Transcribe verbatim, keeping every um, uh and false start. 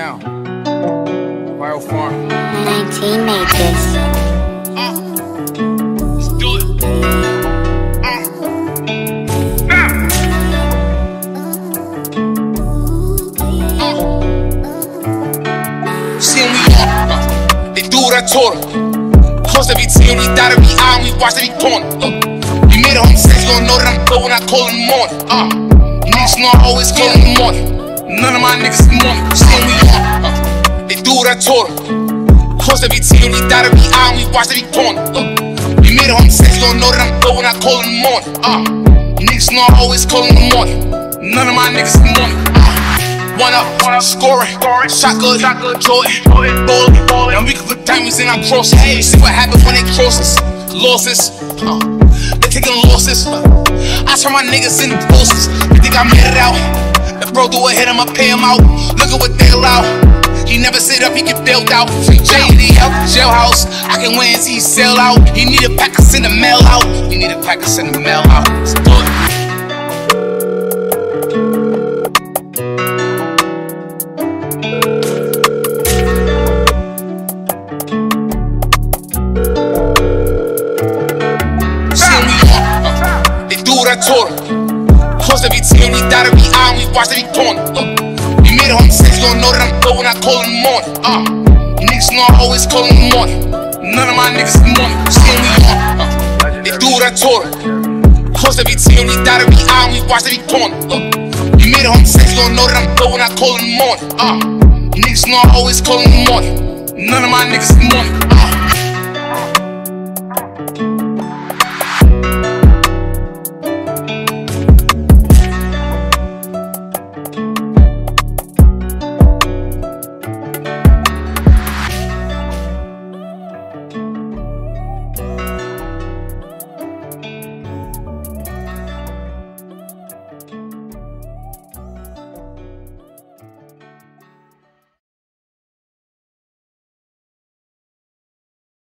down. Bio Farm. nineteen made this. Uh, let's do it. Uh, nah. uh. See when we on, uh, they do what I told them. Close every team, we dot every eye, and we watch every corner. Uh, you made a home sense, you don't know that I'm good when I call in the morning. Uh, niggas know I always call in the morning. None of my niggas in the morning. See when we on, uh, they do what I told them. Close every team, we dot every eye, and we watch every corner. Uh, you made a home sense, you don't know that I'm good when I call in the morning. Uh, niggas know I always call in the morning. None of my niggas in the morning. Uh, one up, one up, scoring, shot good, Jordan, ballin', and we can put diamonds in our crosses. Hey, see what happens when they cross us. Losses, uh, they taking losses. Uh, I turn my niggas into posters. You think I made it out? If bro do a hit, I'ma pay him out. Look at what they allow. He never sit up, he get bailed out. Free J D out the jailhouse. I can win until he sell out. He need a pack, I send the mail out. He need a pack, I send the mail out. Let's do it. I told him. Close every team, we dot every eye, and we watch every corner. Uh, you made a home sense, you don't know that I'm good when I call in the morning. Uh, you niggas know I always call in the morning. None of my niggas in the morning. See when we on, uh, they do what I told them. Close every team, we dot every eye, and we watch every corner. Uh, you made a home sense, you don't know that I'm good when I call in the morning. Uh, you niggas know I always call in the morning. None of my niggas in the morning. Uh,